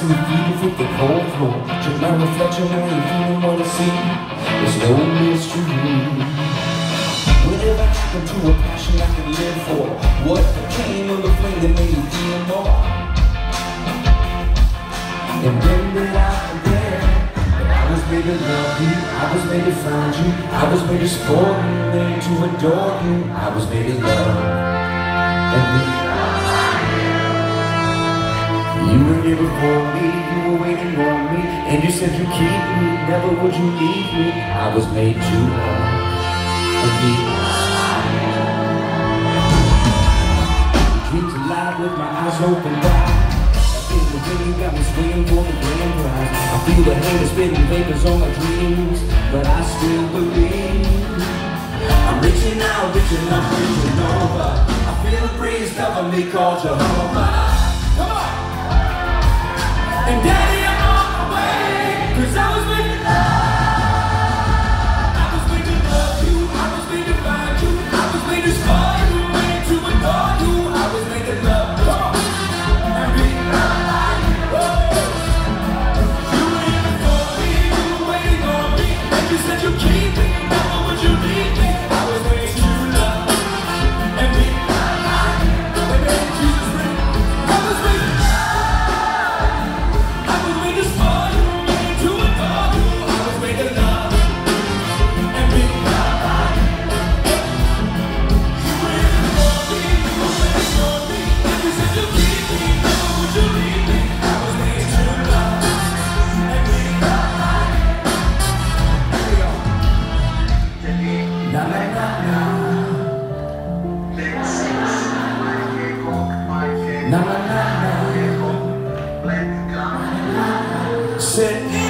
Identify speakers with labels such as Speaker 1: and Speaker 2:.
Speaker 1: 2 feet with the cold floor. Check my reflection, I ain't feeling what I see. There's no mystery. Whenever I come to a passion I can live for, what became of the flame that made me feel more? And then that out there, I was made to love you, I was made to find you, I was made to sport you, made to adore you, I was made to love. And you were here before me, you were waiting on me, and you said you'd keep me, never would you leave me. I was made to love. Dreams alive with my eyes open wide. I feel the wind, you got me swinging for the grand prize. I feel the haters spitting vapors on my dreams, but I still believe. I'm reaching out, reaching up, reaching over. I feel a breeze cover me called Jehovah. Come on! And Daddy, I'm on my way, 'cause I was made to love. I was made to love you, I was made to find you, I was made to spoil you, made to adore you, I was made to love you. And be like you. You were here before me, you were waiting on me, and you said you'd keep me, never would you leave me. I was made to love and be like you. And then Jesus ring. I was made to love. Na na na na. Say